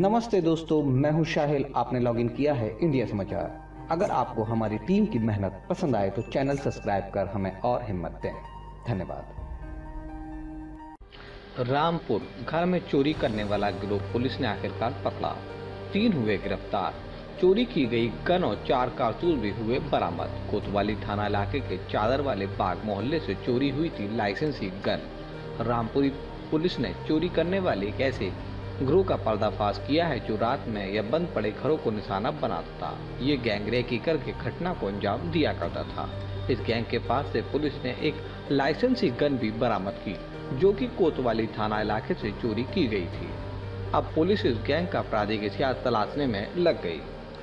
नमस्ते दोस्तों, मैं हूं शाहिल। आपने लॉगिन किया है इंडिया समाचार। अगर आपको हमारी टीम की मेहनत पसंद आए तो चैनल सब्सक्राइब कर हमें और हिम्मत दें। धन्यवाद। रामपुर घर में चोरी करने वाला गिरोह पुलिस ने आखिरकार पकड़ा। 3 हुए गिरफ्तार। चोरी की गई गन और 4 कारतूस भी हुए बरामद। कोतवाली थाना इलाके के चादर वाले बाग मोहल्ले से चोरी हुई थी लाइसेंसी गन। रामपुरी पुलिस ने चोरी करने वाले एक ऐसे गिरोह का पर्दाफाश किया है जो रात में या बंद पड़े घरों को निशाना बनाता था। ये गैंग रेकी करके घटना को अंजाम दिया करता था। इस गैंग के पास से पुलिस ने एक लाइसेंसी गन भी बरामद की जो कि कोतवाली थाना इलाके से चोरी की गई थी। अब पुलिस इस गैंग का आपराधिक इतिहास तलाशने में लग गई।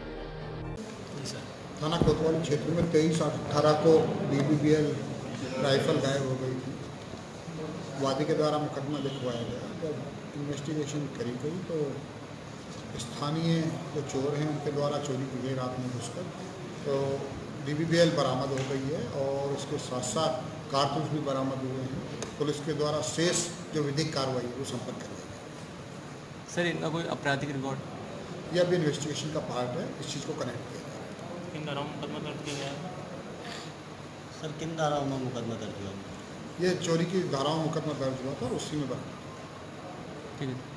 थाना कोतवाली क्षेत्र में 23/18 को BBBL राइफल गायब हो गई थी। वादी के द्वारा मुकदमा लिखवाया गया। जब इन्वेस्टिगेशन करी गई तो स्थानीय जो चोर हैं उनके द्वारा चोरी की गई रात में घुसकर, तो BBBL बरामद हो गई है और उसके साथ साथ कारतूस भी बरामद हुए हैं। पुलिस के द्वारा शेष जो विधिक कार्रवाई है वो संपन्न कर दी गई। सर, इनका कोई आपराधिक रिकॉर्ड? यह भी इन्वेस्टिगेशन का पार्ट है, इस चीज़ को कनेक्ट किया गया। किन धाराओं में मुकदमा दर्ज किया गया है? सर, किन धाराओं में मुकदमा दर्ज हुआ? ये चोरी की धाराओं में मुकदमा दर्ज हुआ था और उसी में बरामद। ठीक है।